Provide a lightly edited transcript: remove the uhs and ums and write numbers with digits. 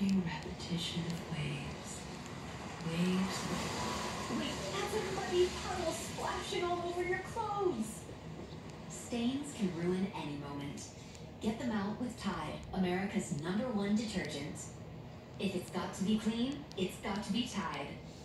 comforting repetition of waves. Waves. Wait, that's a muddy puddle splashing all over your clothes. Stains can ruin any moment. Get them out with Tide, America's #1 detergent. If it's got to be clean, it's got to be Tide.